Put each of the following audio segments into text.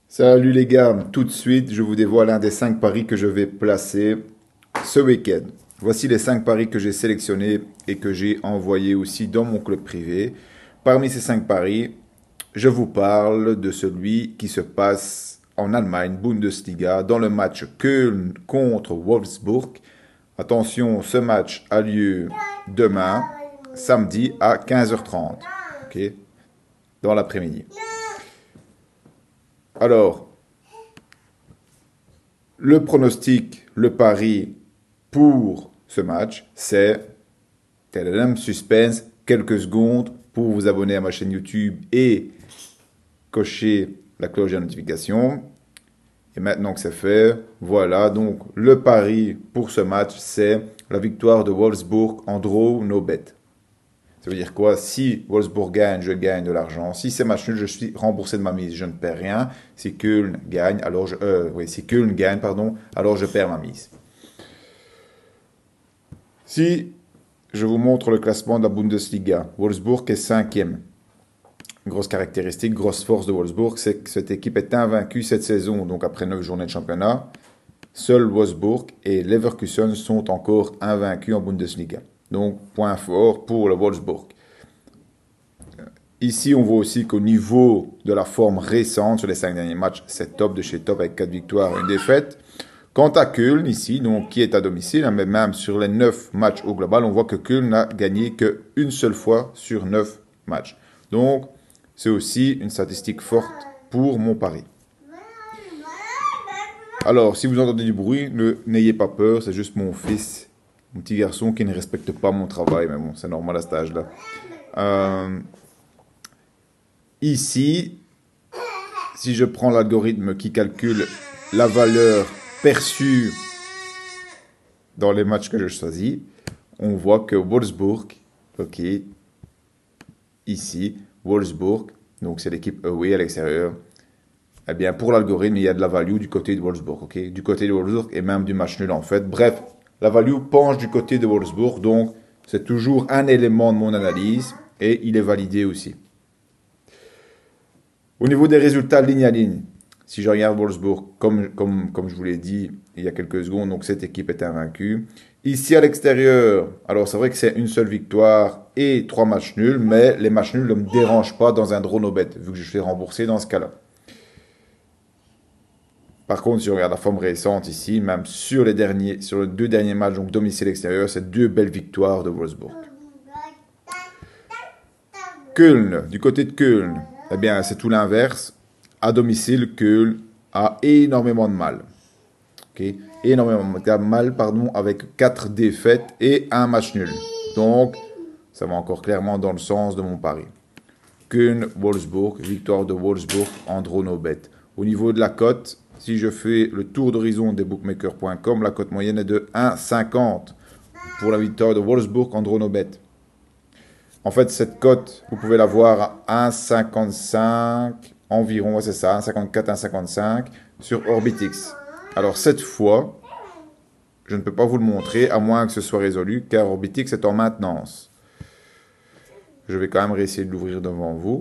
Salut les gars, tout de suite je vous dévoile un des 5 paris que je vais placer ce week-end. Voici les 5 paris que j'ai sélectionnés et que j'ai envoyés aussi dans mon club privé. Parmi ces 5 paris, je vous parle de celui qui se passe en Allemagne, Bundesliga, dans le match Köln contre Wolfsburg. Attention, ce match a lieu demain, samedi à 15h30, ok, dans l'après-midi. Alors, le pronostic, le pari pour ce match, c'est suspense, quelques secondes pour vous abonner à ma chaîne YouTube et cocher la cloche de notification. Et maintenant que c'est fait, voilà, donc le pari pour ce match, c'est la victoire de Wolfsburg en draw no bet. Ça veut dire quoi? Si Wolfsburg gagne, je gagne de l'argent. Si c'est match nul, je suis remboursé de ma mise, je ne perds rien. Si Köln gagne, si Köln gagne, pardon, alors je perds ma mise. Si je vous montre le classement de la Bundesliga, Wolfsburg est 5e. Grosse caractéristique, grosse force de Wolfsburg, c'est que cette équipe est invaincue cette saison, donc après 9 journées de championnat. Seuls Wolfsburg et Leverkusen sont encore invaincus en Bundesliga. Donc, point fort pour le Wolfsburg. Ici, on voit aussi qu'au niveau de la forme récente sur les 5 derniers matchs, c'est top de chez top avec 4 victoires et une défaite. Quant à Köln, ici, donc, qui est à domicile, mais même sur les 9 matchs au global, on voit que Köln n'a gagné qu'une seule fois sur 9 matchs. Donc, c'est aussi une statistique forte pour mon pari. Alors, si vous entendez du bruit, n'ayez pas peur, c'est juste mon fils, mon petit garçon qui ne respecte pas mon travail, mais bon, c'est normal à cet âge-là. Ici, si je prends l'algorithme qui calcule la valeur perçue dans les matchs que je choisis, on voit que Wolfsburg, ok, ici, Wolfsburg, donc c'est l'équipe away à l'extérieur, eh bien pour l'algorithme, il y a de la value du côté de Wolfsburg, ok, du côté de Wolfsburg et même du match nul en fait. Bref, la value penche du côté de Wolfsburg, donc c'est toujours un élément de mon analyse et il est validé aussi. Au niveau des résultats ligne à ligne, si je regarde Wolfsburg, comme je vous l'ai dit il y a quelques secondes, donc cette équipe est invaincue. Ici à l'extérieur, alors c'est vrai que c'est une seule victoire et 3 matchs nuls, mais les matchs nuls ne me dérangent pas dans un draw no bet, vu que je suis remboursé dans ce cas-là. Par contre, si je regarde la forme récente ici, même sur les 2 derniers matchs, donc domicile-extérieur, c'est 2 belles victoires de Wolfsburg. Köln, du côté de Köln, eh bien, c'est tout l'inverse. À domicile, Köln a énormément de mal. Okay? Énormément de mal, pardon, avec 4 défaites et un match nul. Donc, ça va encore clairement dans le sens de mon pari. Köln, Wolfsburg, victoire de Wolfsburg en draw no bet. Au niveau de la cote, si je fais le tour d'horizon des bookmakers.com, la cote moyenne est de 1,50 pour la victoire de Wolfsburg en draw no bet. En fait, cette cote, vous pouvez la voir à 1,55 environ, c'est ça, 1,54, 1,55 sur Orbitix. Alors cette fois, je ne peux pas vous le montrer à moins que ce soit résolu, car Orbitix est en maintenance. Je vais quand même réessayer de l'ouvrir devant vous.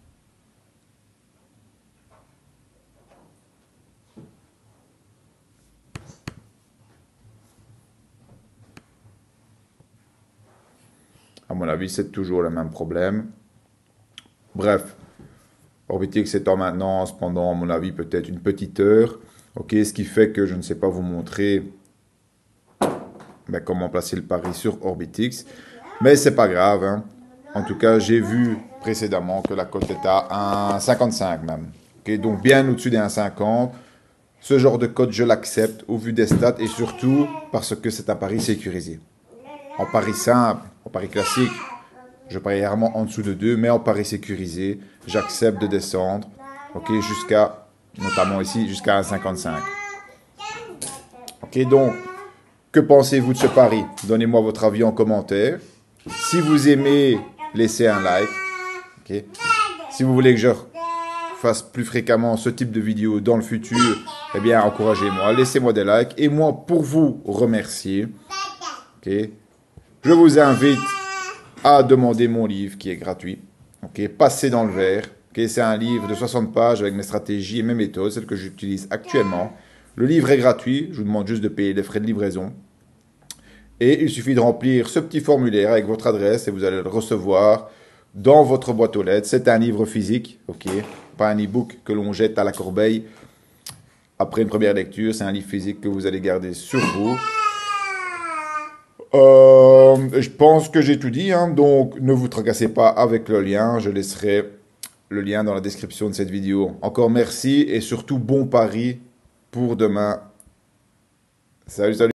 À mon avis, c'est toujours le même problème. Bref, Orbitix est en maintenance pendant, à mon avis, peut-être une petite heure. Ok, ce qui fait que je ne sais pas vous montrer comment placer le pari sur Orbitix. Mais c'est pas grave. Hein. En tout cas, j'ai vu précédemment que la cote est à 1,55 même. Okay, donc bien au-dessus des 1,50. Ce genre de cote, je l'accepte au vu des stats et surtout parce que c'est un pari sécurisé. En pari simple, en pari classique, je parie rarement en dessous de 2, mais en pari sécurisé, j'accepte de descendre, ok, jusqu'à, notamment ici, jusqu'à 1,55. Ok, donc, que pensez-vous de ce pari? Donnez-moi votre avis en commentaire. Si vous aimez, laissez un like. Okay. Si vous voulez que je fasse plus fréquemment ce type de vidéo dans le futur, eh bien, encouragez-moi, laissez-moi des likes. Et moi, pour vous remercier, okay, je vous invite à demander mon livre qui est gratuit. Okay, passez dans le vert. Okay, c'est un livre de 60 pages avec mes stratégies et mes méthodes, celles que j'utilise actuellement. Le livre est gratuit, je vous demande juste de payer les frais de livraison. Et il suffit de remplir ce petit formulaire avec votre adresse et vous allez le recevoir dans votre boîte aux lettres. C'est un livre physique, ok, pas un e-book que l'on jette à la corbeille après une première lecture. C'est un livre physique que vous allez garder sur vous. Je pense que j'ai tout dit, hein, donc ne vous tracassez pas avec le lien. Je laisserai le lien dans la description de cette vidéo. Encore merci et surtout bon pari pour demain. Salut, salut.